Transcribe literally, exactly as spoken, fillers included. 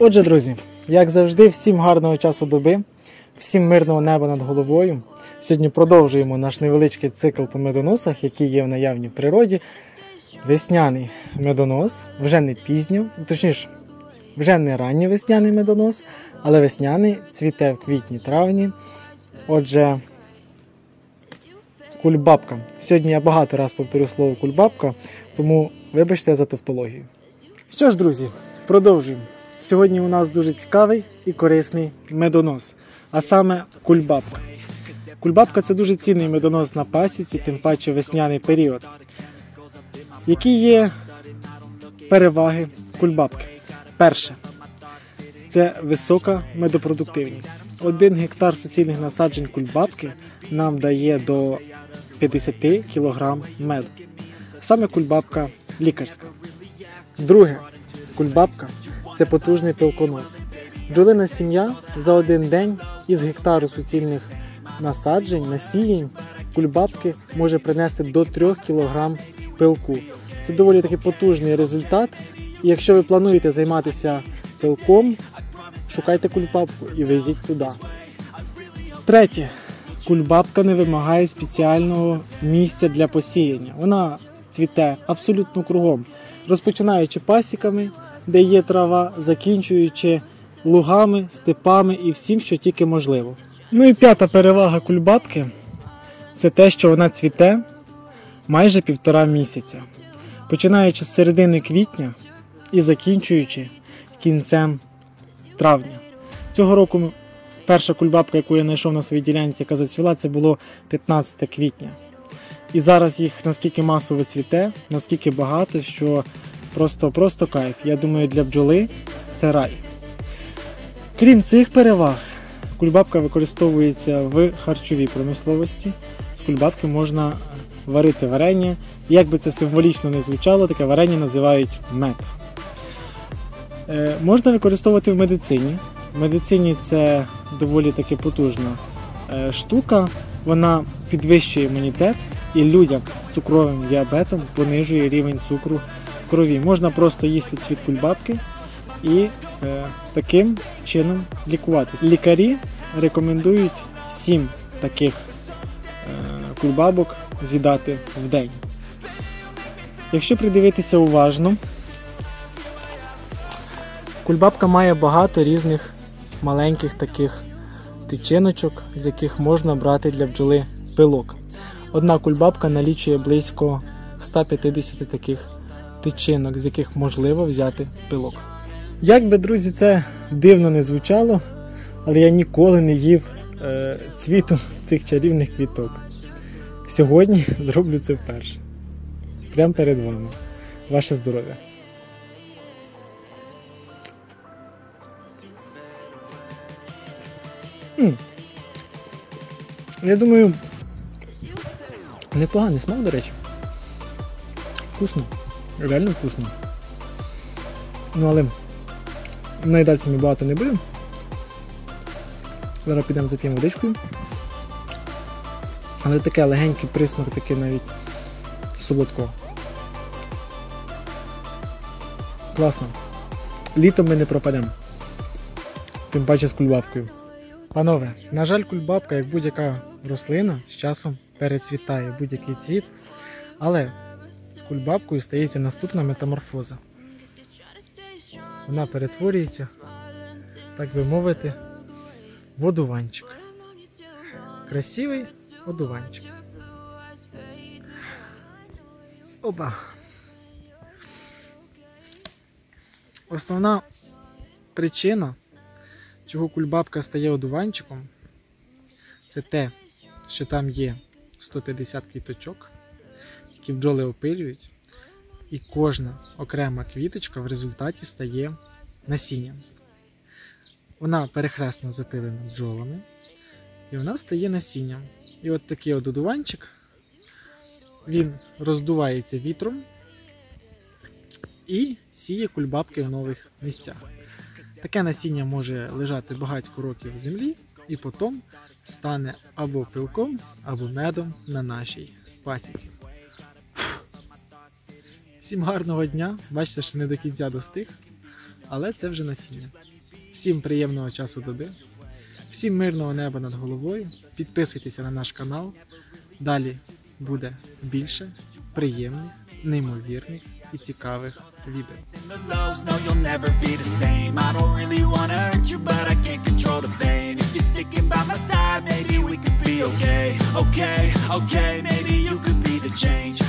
Отже, друзі, як завжди, всім гарного часу доби, всім мирного неба над головою. Сьогодні продовжуємо наш невеличкий цикл по медоносах, які є в наявні в природі. Весняний медонос, вже не пізньо, точніше, вже не ранній весняний медонос, але весняний, цвіте в квітні-травні. Отже, кульбабка. Сьогодні я багато раз повторю слово кульбабка, тому вибачте за тавтологію. Що ж, друзі, продовжуємо. Сьогодні у нас дуже цікавий і корисний медонос, а саме кульбабка. Кульбабка – це дуже цінний медонос на пасіці, тим паче весняний період. Які є переваги кульбабки? Перше – це висока медопродуктивність. Один гектар суцільних насаджень кульбабки нам дає до п'ятдесят кілограм меду. Саме кульбабка лікарська. Друге – кульбабка – це потужний пилконос. Бджолина сім'я за один день із гектару суцільних насаджень, насіянь кульбабки може принести до трьох кілограм пилку. Це доволі таки потужний результат. І якщо ви плануєте займатися пилком, шукайте кульбабку і везіть туди. Третє. Кульбабка не вимагає спеціального місця для посіяння. Вона цвіте абсолютно кругом, розпочинаючи пасіками, де є трава, закінчуючи лугами, степами і всім, що тільки можливо. Ну і п'ята перевага кульбабки – це те, що вона цвіте майже півтора місяця, починаючи з середини квітня і закінчуючи кінцем травня. Цього року перша кульбабка, яку я знайшов на своїй ділянці, яка зацвіла, це було п'ятнадцяте квітня. І зараз їх наскільки масово цвіте, наскільки багато, що просто, просто кайф. Я думаю, для бджоли це рай. Крім цих переваг, кульбабка використовується в харчовій промисловості. З кульбабки можна варити варення. Як би це символічно не звучало, таке варення називають мед. Е, можна використовувати в медицині. В медицині це доволі таки потужна е, штука. Вона підвищує імунітет і людям з цукровим діабетом понижує рівень цукру в крові. Можна просто їсти цвіт кульбабки і е, таким чином лікуватися. Лікарі рекомендують сім таких е, кульбабок з'їдати в день. Якщо придивитися уважно, кульбабка має багато різних маленьких таких тичиночок, з яких можна брати для бджоли пилок. Одна кульбабка налічує близько ста п'ятдесят таких тичинок, з яких можливо взяти пилок. Як би, друзі, це дивно не звучало, але я ніколи не їв е, цвіту цих чарівних квіток. Сьогодні зроблю це вперше. Прямо перед вами. Ваше здоров'я. М. Я думаю, непоганий смак, до речі. Вкусно. Реально вкусно. Ну, але наїдатися ми багато не будемо. Зараз підемо зап'ємо водичкою. Але таке легенький присмак, такий навіть солодкого. Класно. Літом ми не пропадемо. Тим паче з кульбабкою. Панове, на жаль, кульбабка, як будь-яка рослина, з часом перецвітає будь-який цвіт. Але з кульбабкою стається наступна метаморфоза. Вона перетворюється, так би мовити, в одуванчик. Красивий одуванчик. Опа! Основна причина, чого кульбабка стає одуванчиком, це те, що там є сто п'ятдесят квіточок, які бджоли опилюють, і кожна окрема квіточка в результаті стає насінням. Вона перехресно запилена бджолами, і вона стає насінням. І от такий от одуванчик, він роздувається вітром і сіє кульбабки в нових місцях. Таке насіння може лежати багатько років в землі і потім стане або пилком, або медом на нашій пасіці. Всім гарного дня, бачите, що не до кінця достиг, але це вже насіння. Всім приємного часу доби, всім мирного неба над головою. Підписуйтеся на наш канал. Далі буде більше приємних, неймовірних і цікавих відео. Okay, okay, maybe you could be the change.